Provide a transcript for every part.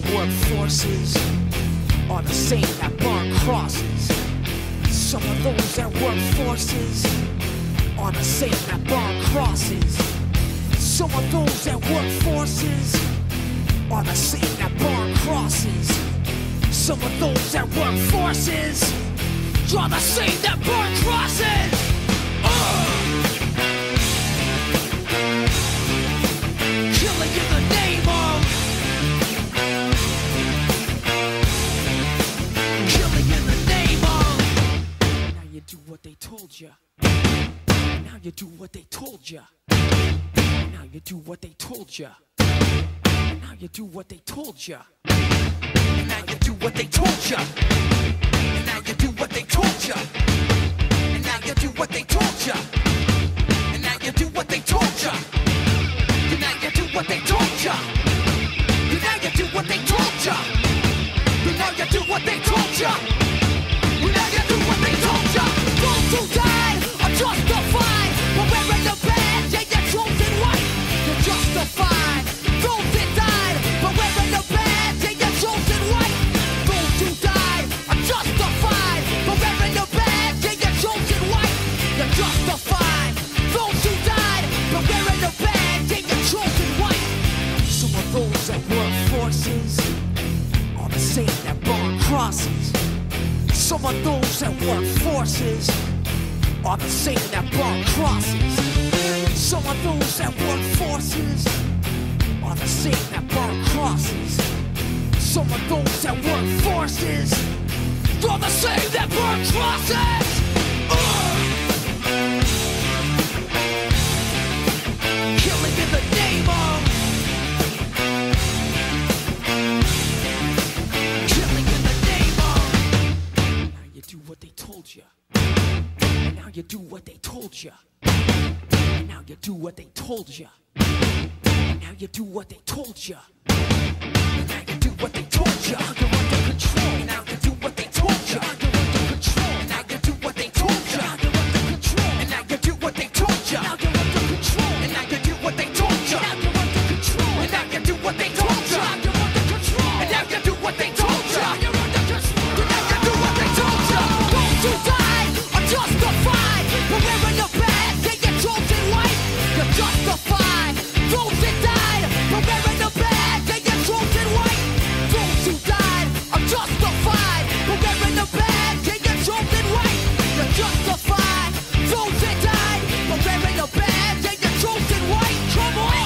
work forces are the same that burn crosses. Some of those that work forces are the same that burn crosses. Some of those that work forces are the same that burn crosses. Some of those that work forces are the same that burn crosses. Killing in the name of. Killing in the name of. Now you do what they told you. Now you do what they told you. Now you do what they told you. Now you do what they told you. Now you do what they told you. Now you do what they told you. And now you do what they told you. And now you do what they told you. And now you do what they told you. And now you do what they told you. And now you do what they told you. And now you do what they told you. Those who died are justified for wearing the badge and your chosen white. You're justified. Those that died for wearing the badge and your chosen white. Those who died are justified for wearing the badge and your chosen white. You're justified. Those who died for wearing the badge and your chosen white. Some of those that work forces are the same that burn crosses. Some of those that work forces are the same that burn crosses. Some of those that work forces are the same that burn crosses. Some of those that work forces are the same that burn crosses. Killing in the name of. Killing in the name of. Now you do what they told you. And now you do what they told you. And now you do what they told you. And now you do what they told you. And now you do what they told you. You're under control. And now you do what they told you. You're under control. And now you do what they told you. You're under control. And now you do what they told you. Now you're under control. And now you do what they told you. Now you're under control. And now you do what they told you. You're under control. And now you do what they told you. You're under control. And now you do what they told you. Those who died are justified for wearing the badge and your chosen white. You're justified. Those that died for wearing the badge and your chosen white. Those who died are justified for wearing the badge and your chosen white. You're justified. Those that died for wearing the badge and your chosen white. Come on.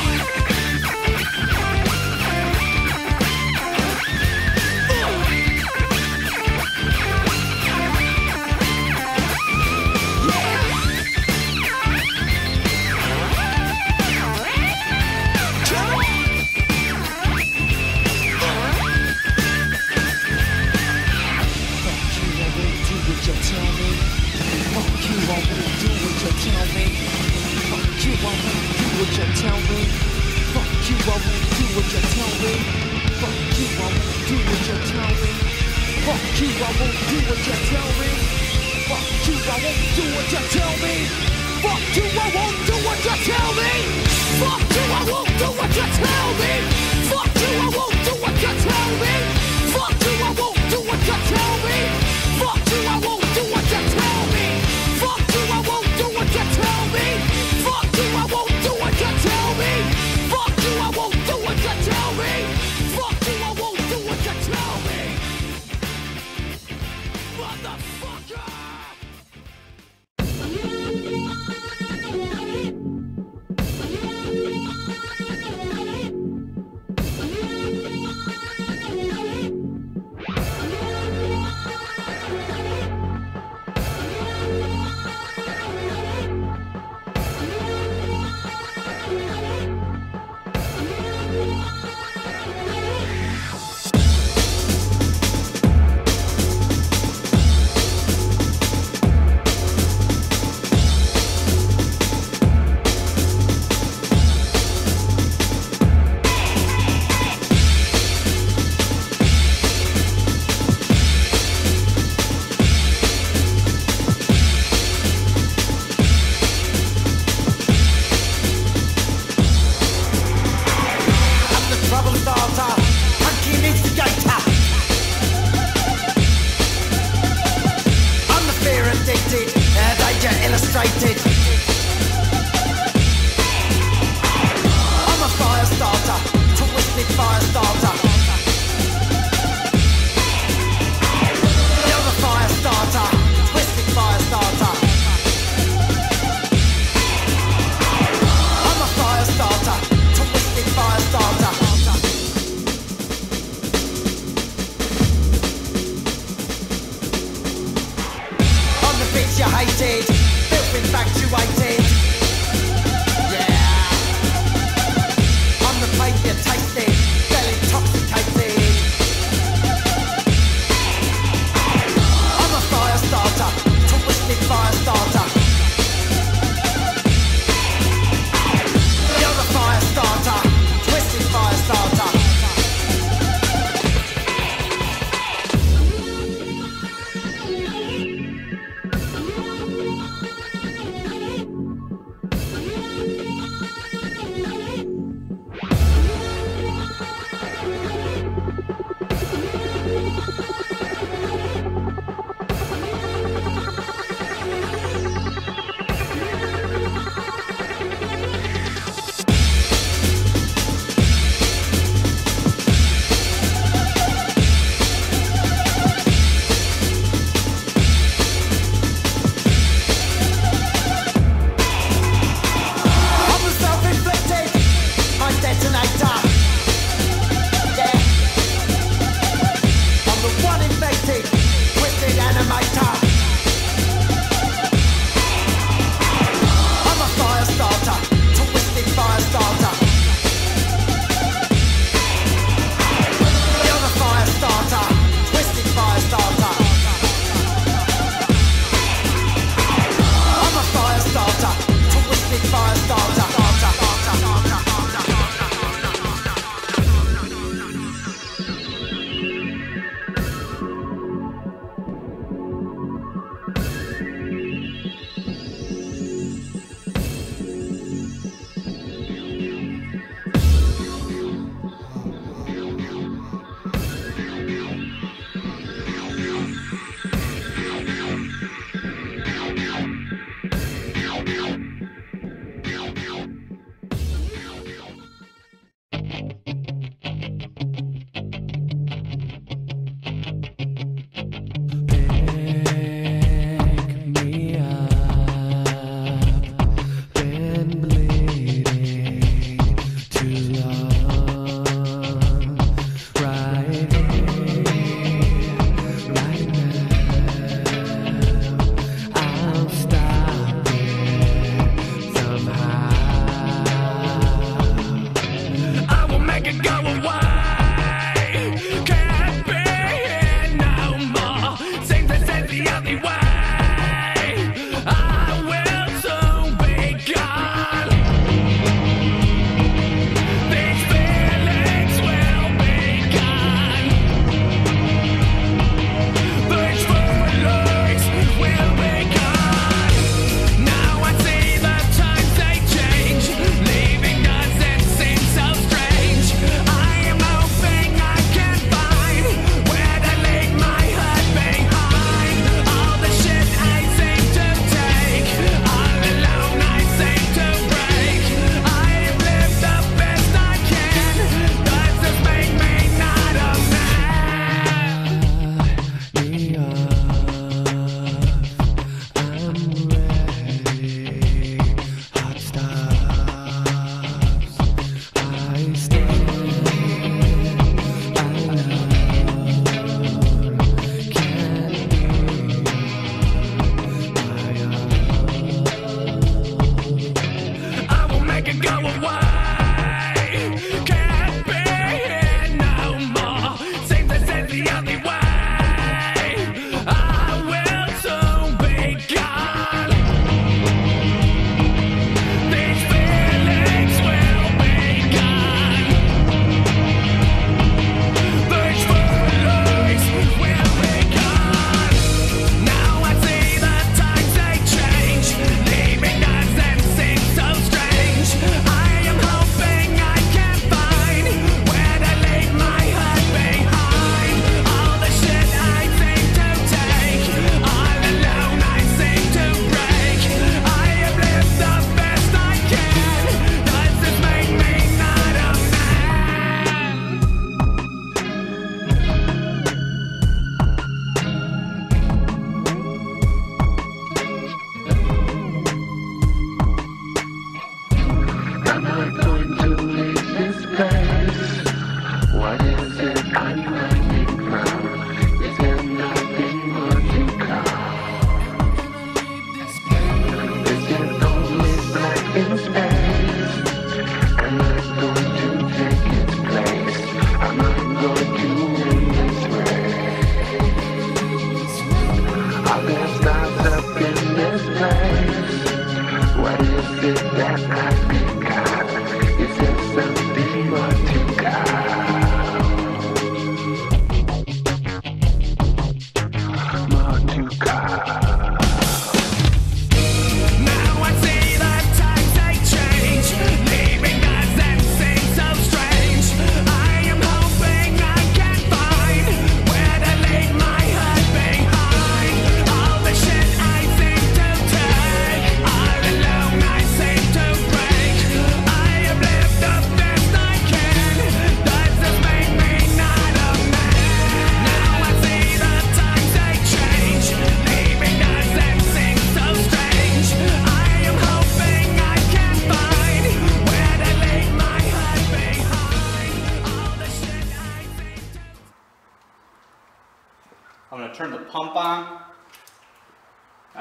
irritated, filth infatuated. Yeah, I'm the pain you tasted, fell intoxicated. I'm a fire starter, twisted fire starter. You're the fire starter, twisted fire starter.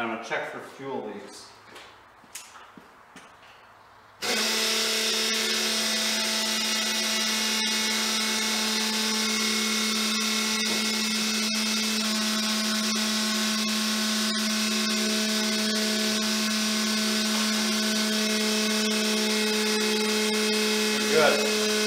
gonna check for fuel leaks. Good.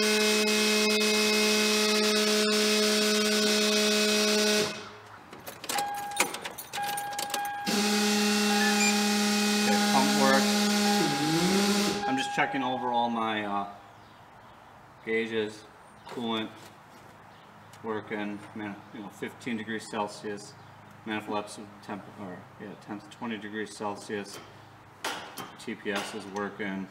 I'm just checking over all my gauges, coolant working, 15 degrees Celsius, manifold absolute temp, or yeah, temp 20 degrees Celsius. TPS is working.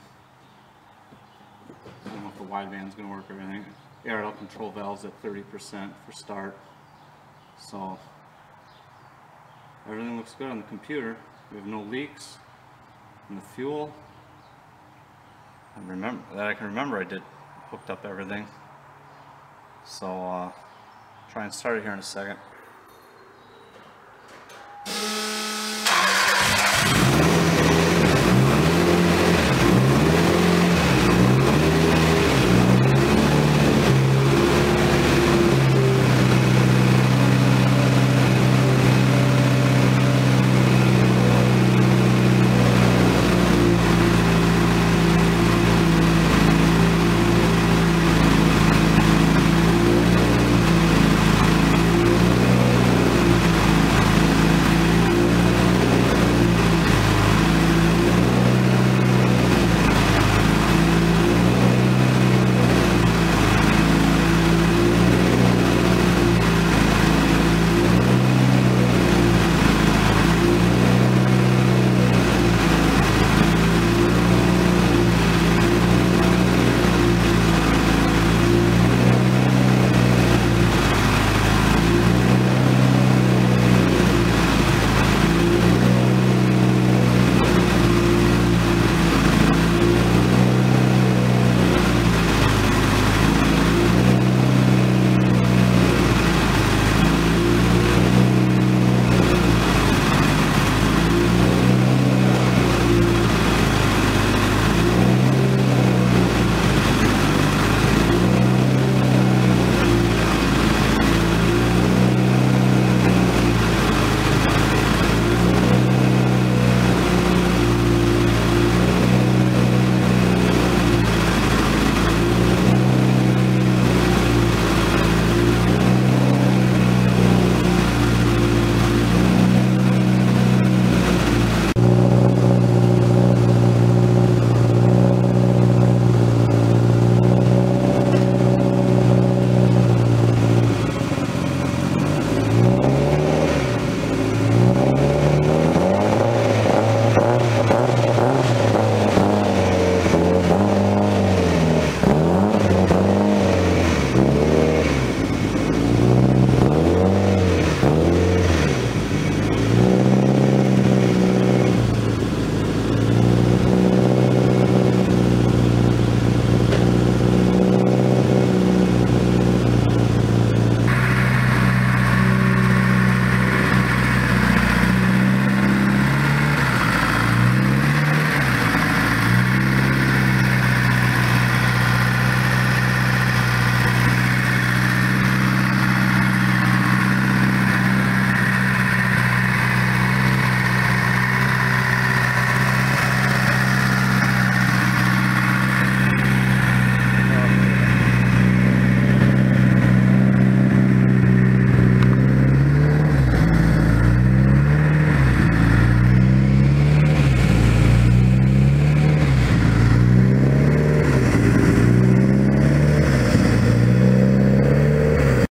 I don't know if the wideband's going to work or anything. Air out control valves at 30% for start. So everything looks good on the computer. We have no leaks. And the fuel, I can remember I did hooked up everything. So try and start it here in a second.